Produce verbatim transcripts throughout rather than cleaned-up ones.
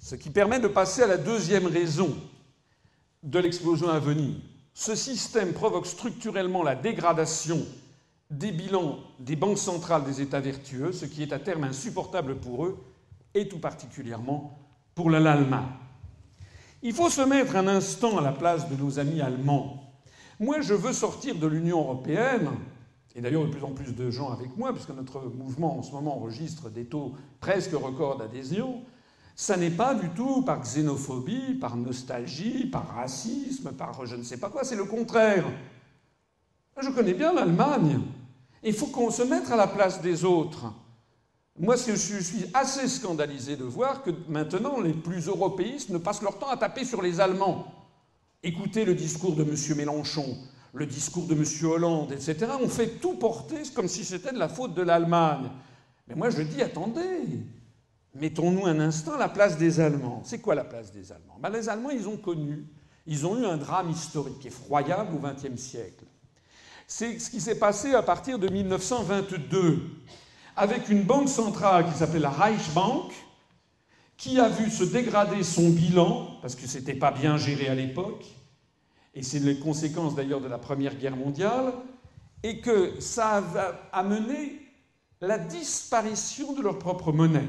Ce qui permet de passer à la deuxième raison de l'explosion à venir. Ce système provoque structurellement la dégradation des bilans des banques centrales des États vertueux, ce qui est à terme insupportable pour eux, et tout particulièrement pour l'Allemagne. Il faut se mettre un instant à la place de nos amis allemands. Moi, je veux sortir de l'Union européenne, et d'ailleurs de plus en plus de gens avec moi, puisque notre mouvement en ce moment enregistre des taux presque records d'adhésion. Ça n'est pas du tout par xénophobie, par nostalgie, par racisme, par je ne sais pas quoi, c'est le contraire. Je connais bien l'Allemagne. Il faut qu'on se mette à la place des autres. Moi, je suis assez scandalisé de voir que maintenant, les plus européistes ne passent leur temps à taper sur les Allemands. Écoutez le discours de M. Mélenchon, le discours de M. Hollande, et cetera. On fait tout porter comme si c'était de la faute de l'Allemagne. Mais moi, je dis, attendez, mettons-nous un instant à la place des Allemands. C'est quoi la place des Allemands? Ben, les Allemands, ils ont connu, ils ont eu un drame historique effroyable au vingtième siècle. C'est ce qui s'est passé à partir de mille neuf cent vingt-deux, avec une banque centrale qui s'appelait la Reichsbank, qui a vu se dégrader son bilan, parce que c'était pas bien géré à l'époque, et c'est les conséquences d'ailleurs de la Première Guerre mondiale, et que ça a amené la disparition de leur propre monnaie.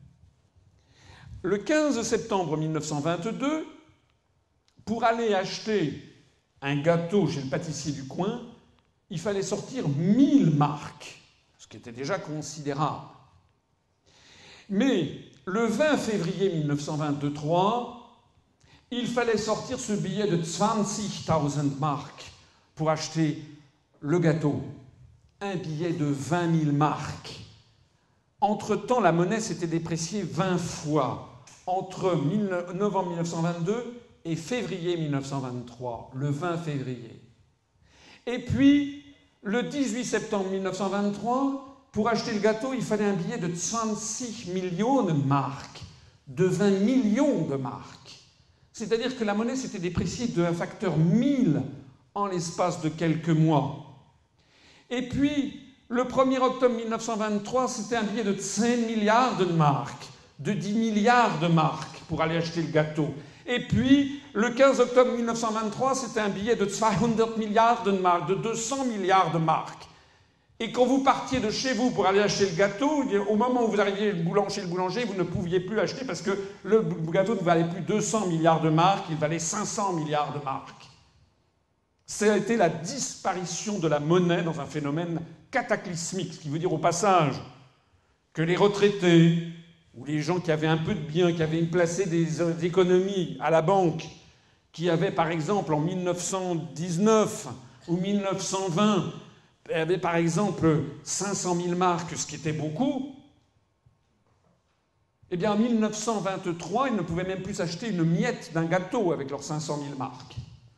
Le quinze septembre mille neuf cent vingt-deux, pour aller acheter un gâteau chez le pâtissier du coin, il fallait sortir mille marks, ce qui était déjà considérable. Mais le vingt février mille neuf cent vingt-trois, il fallait sortir ce billet de vingt marks pour acheter le gâteau. Un billet de vingt mille marks. Entre-temps, la monnaie s'était dépréciée vingt fois entre novembre mille neuf cent vingt-deux et février mille neuf cent vingt-trois, le vingt février. Et puis, le dix-huit septembre mille neuf cent vingt-trois, pour acheter le gâteau, il fallait un billet de vingt-six millions de marks, de vingt millions de marks. C'est-à-dire que la monnaie s'était dépréciée d'un facteur mille en l'espace de quelques mois. Et puis, le premier octobre mille neuf cent vingt-trois, c'était un billet de cinq milliards de marks, de dix milliards de marks pour aller acheter le gâteau. Et puis, le quinze octobre mille neuf cent vingt-trois, c'était un billet de deux cents milliards de marks, de deux cents milliards de marks. Et quand vous partiez de chez vous pour aller acheter le gâteau, au moment où vous arriviez chez le boulanger, vous ne pouviez plus acheter parce que le gâteau ne valait plus deux cents milliards de marks, il valait cinq cents milliards de marks. Ça a été la disparition de la monnaie dans un phénomène cataclysmique, ce qui veut dire au passage que les retraités ou les gens qui avaient un peu de biens, qui avaient placé des économies à la banque, qui avaient par exemple en mille neuf cent dix-neuf ou mille neuf cent vingt, avaient par exemple cinq cent mille marks, ce qui était beaucoup, eh bien en mille neuf cent vingt-trois, ils ne pouvaient même plus acheter une miette d'un gâteau avec leurs cinq cent mille marks.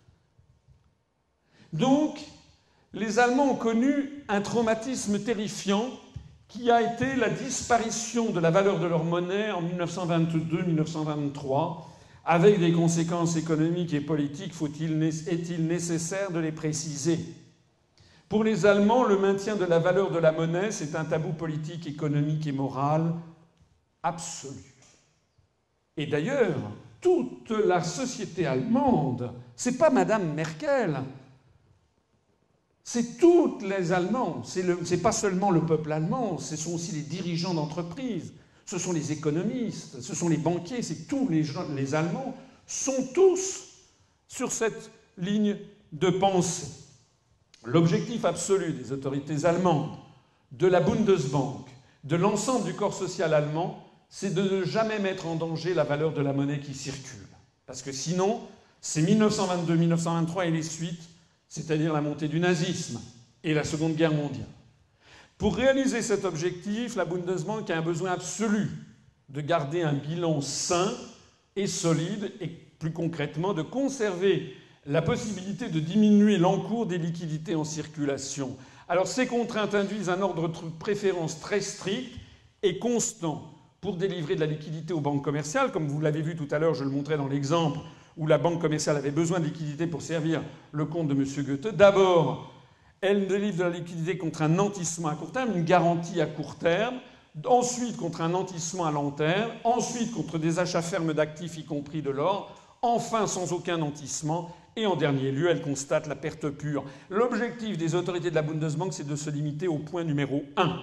Donc, les Allemands ont connu un traumatisme terrifiant qui a été la disparition de la valeur de leur monnaie en mille neuf cent vingt-deux mille neuf cent vingt-trois, avec des conséquences économiques et politiques, faut-il, est-il nécessaire de les préciser? Pour les Allemands, le maintien de la valeur de la monnaie, c'est un tabou politique, économique et moral absolu. Et d'ailleurs, toute la société allemande, c'est pas Madame Merkel, c'est toutes les Allemands, c'est le, c'est pas seulement le peuple allemand, ce sont aussi les dirigeants d'entreprises, ce sont les économistes, ce sont les banquiers, c'est tous les, gens, les Allemands sont tous sur cette ligne de pensée. L'objectif absolu des autorités allemandes, de la Bundesbank, de l'ensemble du corps social allemand, c'est de ne jamais mettre en danger la valeur de la monnaie qui circule. Parce que sinon, c'est mille neuf cent vingt-deux mille neuf cent vingt-trois et les suites, c'est-à-dire la montée du nazisme et la Seconde Guerre mondiale. Pour réaliser cet objectif, la Bundesbank a un besoin absolu de garder un bilan sain et solide et, plus concrètement, de conserver la possibilité de diminuer l'encours des liquidités en circulation. Alors, ces contraintes induisent un ordre de préférence très strict et constant pour délivrer de la liquidité aux banques commerciales. Comme vous l'avez vu tout à l'heure, je le montrais dans l'exemple où la banque commerciale avait besoin de liquidité pour servir le compte de M. Goethe. D'abord, elle délivre de la liquidité contre un nantissement à court terme, une garantie à court terme. ensuite contre un nantissement à long terme, ensuite contre des achats fermes d'actifs, y compris de l'or, enfin sans aucun nantissement, et en dernier lieu, elle constate la perte pure. L'objectif des autorités de la Bundesbank, c'est de se limiter au point numéro un.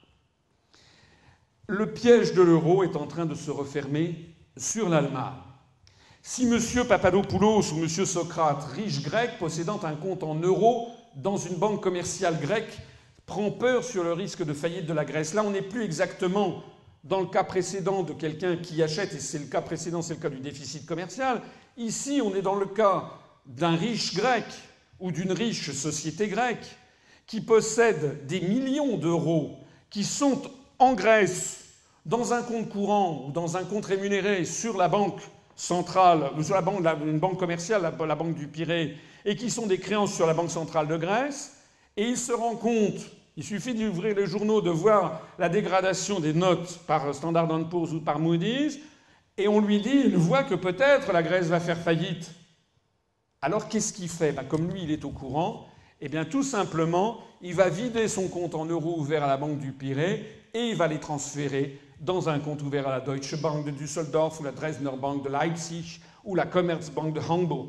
Le piège de l'euro est en train de se refermer sur l'Allemagne. Si M. Papadopoulos ou M. Socrate, riche grec possédant un compte en euros dans une banque commerciale grecque, prend peur sur le risque de faillite de la Grèce, là on n'est plus exactement dans le cas précédent de quelqu'un qui achète, et c'est le cas précédent, c'est le cas du déficit commercial. Ici, on est dans le cas d'un riche grec ou d'une riche société grecque qui possède des millions d'euros qui sont en Grèce dans un compte courant ou dans un compte rémunéré sur la banque centrale, sur la banque, une banque commerciale, la, la banque du Pirée, et qui sont des créances sur la Banque centrale de Grèce, et il se rend compte, il suffit d'ouvrir les journaux, de voir la dégradation des notes par Standard and Poor's ou par Moody's, et on lui dit, il voit que peut-être la Grèce va faire faillite. Alors qu'est-ce qu'il fait? Ben, comme lui, il est au courant, eh bien tout simplement, il va vider son compte en euros ouvert à la Banque du Pirée, et il va les transférer dans un compte ouvert à la Deutsche Bank de Düsseldorf ou la Dresdner Bank de Leipzig ou la Commerzbank de Hamburg.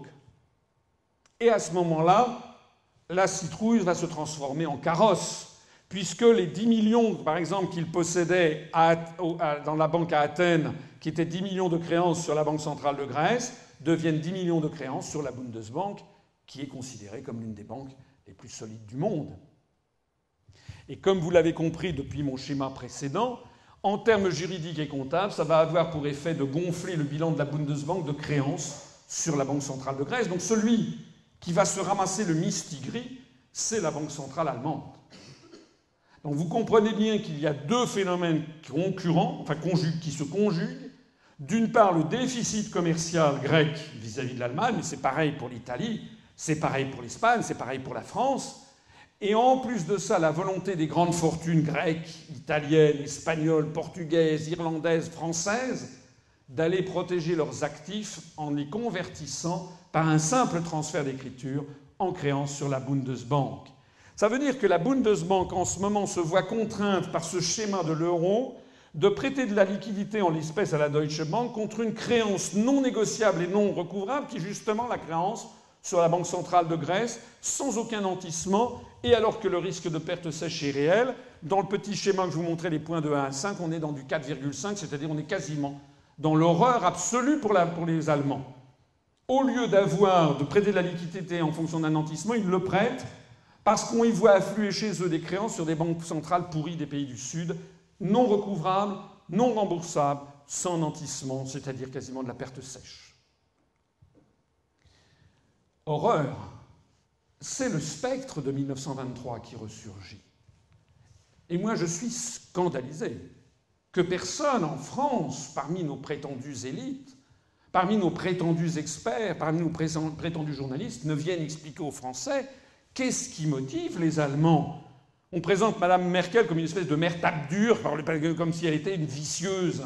Et à ce moment-là, la citrouille va se transformer en carrosse, puisque les dix millions, par exemple, qu'il possédait à, à, dans la banque à Athènes, qui étaient dix millions de créances sur la Banque centrale de Grèce, deviennent dix millions de créances sur la Bundesbank, qui est considérée comme l'une des banques les plus solides du monde. Et comme vous l'avez compris depuis mon schéma précédent, en termes juridiques et comptables, ça va avoir pour effet de gonfler le bilan de la Bundesbank de créances sur la Banque centrale de Grèce. Donc celui qui va se ramasser le mistigris, c'est la Banque centrale allemande. Donc vous comprenez bien qu'il y a deux phénomènes concurrents, enfin qui se conjuguent. D'une part, le déficit commercial grec vis-à-vis de l'Allemagne, mais c'est pareil pour l'Italie, c'est pareil pour l'Espagne, c'est pareil pour la France. Et en plus de ça, la volonté des grandes fortunes grecques, italiennes, espagnoles, portugaises, irlandaises, françaises, d'aller protéger leurs actifs en les convertissant par un simple transfert d'écriture en créance sur la Bundesbank. Ça veut dire que la Bundesbank, en ce moment, se voit contrainte par ce schéma de l'euro de prêter de la liquidité en l'espèce à la Deutsche Bank contre une créance non négociable et non recouvrable, qui est justement la créance sur la Banque centrale de Grèce, sans aucun nantissement, et alors que le risque de perte sèche est réel. Dans le petit schéma que je vous montrais, les points de un à cinq, on est dans du quatre virgule cinq, c'est-à-dire on est quasiment dans l'horreur absolue pour, la, pour les Allemands. Au lieu d'avoir, de prêter de la liquidité en fonction d'un nantissement, ils le prêtent parce qu'on y voit affluer chez eux des créances sur des banques centrales pourries des pays du Sud, non recouvrables, non remboursables, sans nantissement, c'est-à-dire quasiment de la perte sèche. Horreur, c'est le spectre de mille neuf cent vingt-trois qui ressurgit. Et moi, je suis scandalisé que personne en France, parmi nos prétendues élites, parmi nos prétendus experts, parmi nos prétendus journalistes, ne vienne expliquer aux Français qu'est-ce qui motive les Allemands. On présente Mme Merkel comme une espèce de mère tape dure, comme si elle était une vicieuse.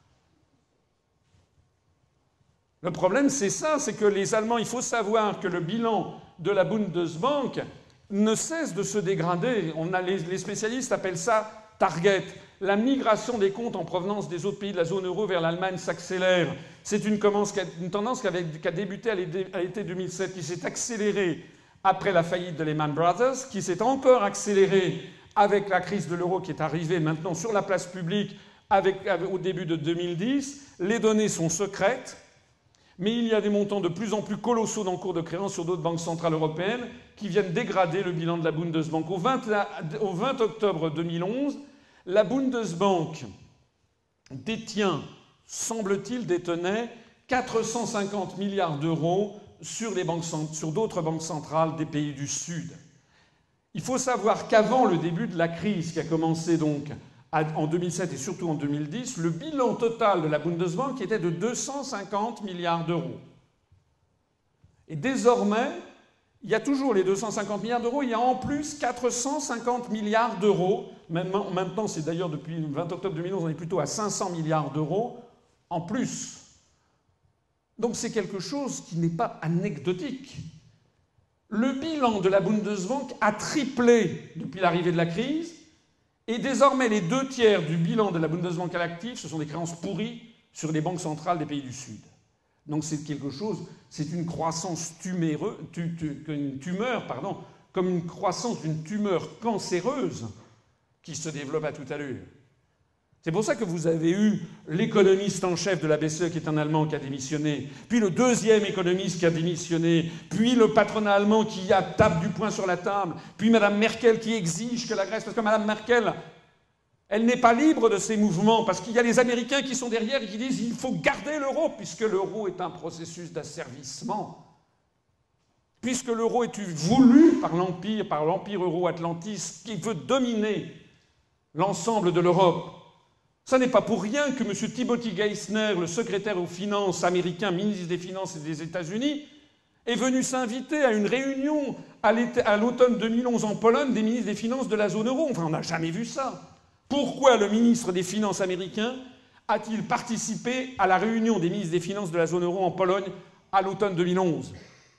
Le problème, c'est ça, c'est que les Allemands, il faut savoir que le bilan de la Bundesbank ne cesse de se dégrader. On a les, les spécialistes appellent ça target. La migration des comptes en provenance des autres pays de la zone euro vers l'Allemagne s'accélère. C'est une, une tendance qui, avait, qui a débuté à l'été deux mille sept, qui s'est accélérée après la faillite de Lehman Brothers, qui s'est encore accélérée avec la crise de l'euro qui est arrivée maintenant sur la place publique avec, avec, au début de deux mille dix. Les données sont secrètes. Mais il y a des montants de plus en plus colossaux d'encours de créances sur d'autres banques centrales européennes qui viennent dégrader le bilan de la Bundesbank. Au vingt, au vingt octobre deux mille onze, la Bundesbank détient, semble-t-il, détenait quatre cent cinquante milliards d'euros sur, les banques, sur d'autres banques centrales des pays du Sud. Il faut savoir qu'avant le début de la crise qui a commencé donc en deux mille sept et surtout en deux mille dix, le bilan total de la Bundesbank était de deux cent cinquante milliards d'euros. Et désormais, il y a toujours les deux cent cinquante milliards d'euros, il y a en plus quatre cent cinquante milliards d'euros. Maintenant, maintenant c'est d'ailleurs depuis le vingt octobre deux mille onze, on est plutôt à cinq cents milliards d'euros en plus. Donc c'est quelque chose qui n'est pas anecdotique. Le bilan de la Bundesbank a triplé depuis l'arrivée de la crise, Et désormais, les deux tiers du bilan de la Bundesbank à l'actif, ce sont des créances pourries sur les banques centrales des pays du Sud. Donc c'est quelque chose, c'est une croissance tuméreuse, tu, tu, une tumeur, pardon, comme une croissance d'une tumeur cancéreuse qui se développe à toute allure. C'est pour ça que vous avez eu l'économiste en chef de la B C E, qui est un Allemand, qui a démissionné, puis le deuxième économiste qui a démissionné, puis le patronat allemand qui a, tape du poing sur la table, puis Mme Merkel qui exige que la Grèce... Parce que Mme Merkel, elle n'est pas libre de ces mouvements, parce qu'il y a les Américains qui sont derrière et qui disent qu'il faut garder l'euro, puisque l'euro est un processus d'asservissement. Puisque l'euro est voulu par l'Empire, par l'Empire euro-atlantiste, qui veut dominer l'ensemble de l'Europe. Ça n'est pas pour rien que M. Timothy Geithner, le secrétaire aux finances américain, ministre des Finances des États-Unis, est venu s'inviter à une réunion à l'automne deux mille onze en Pologne des ministres des Finances de la zone euro. Enfin, on n'a jamais vu ça. Pourquoi le ministre des Finances américain a-t-il participé à la réunion des ministres des Finances de la zone euro en Pologne à l'automne deux mille onze?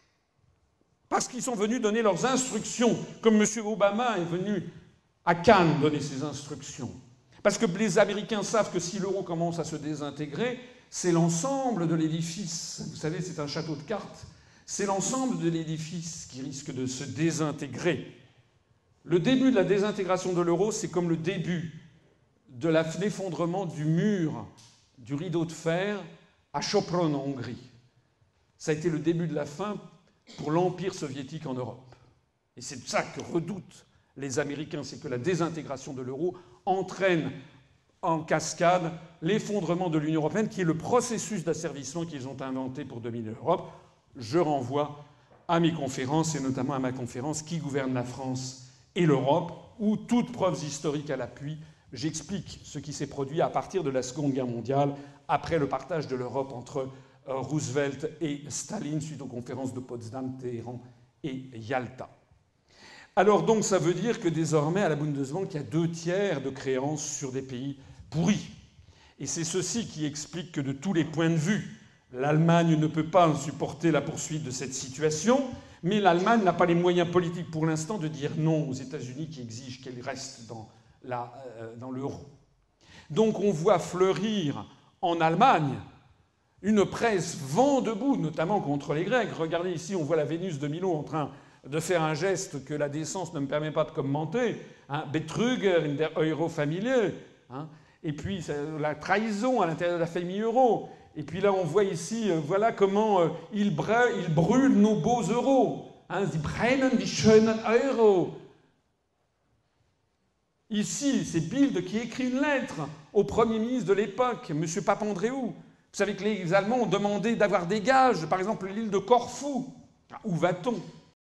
Parce qu'ils sont venus donner leurs instructions, comme M. Obama est venu à Cannes donner ses instructions. Parce que les Américains savent que si l'euro commence à se désintégrer, c'est l'ensemble de l'édifice. Vous savez, c'est un château de cartes. C'est l'ensemble de l'édifice qui risque de se désintégrer. Le début de la désintégration de l'euro, c'est comme le début de l'effondrement du mur, du rideau de fer à Sopron en Hongrie. Ça a été le début de la fin pour l'Empire soviétique en Europe. Et c'est ça que redoutent les Américains, c'est que la désintégration de l'euro entraîne en cascade l'effondrement de l'Union européenne, qui est le processus d'asservissement qu'ils ont inventé pour dominer l'Europe. Je renvoie à mes conférences, et notamment à ma conférence « Qui gouverne la France et l'Europe », où, toutes preuves historiques à l'appui, j'explique ce qui s'est produit à partir de la Seconde Guerre mondiale, après le partage de l'Europe entre Roosevelt et Staline, suite aux conférences de Potsdam, Téhéran et Yalta. Alors donc ça veut dire que désormais à la Bundesbank, il y a deux tiers de créances sur des pays pourris. Et c'est ceci qui explique que de tous les points de vue, l'Allemagne ne peut pas supporter la poursuite de cette situation, mais l'Allemagne n'a pas les moyens politiques pour l'instant de dire non aux États-Unis qui exigent qu'elle reste dans, la, euh, dans l'euro. Donc on voit fleurir en Allemagne une presse vent debout, notamment contre les Grecs. Regardez ici, on voit la Vénus de Milo en train de faire un geste que la décence ne me permet pas de commenter, hein, Betrüger in der Euro-Familie, hein, et puis la trahison à l'intérieur de la famille euro. Et puis là, on voit ici, euh, voilà comment euh, ils, ils brûlent nos beaux euros. Hein, sie brennen die schönen Euro. Ici, c'est Bild qui écrit une lettre au Premier ministre de l'époque, M. Papandréou. Vous savez que les Allemands ont demandé d'avoir des gages, par exemple l'île de Corfou. Où va-t-on ?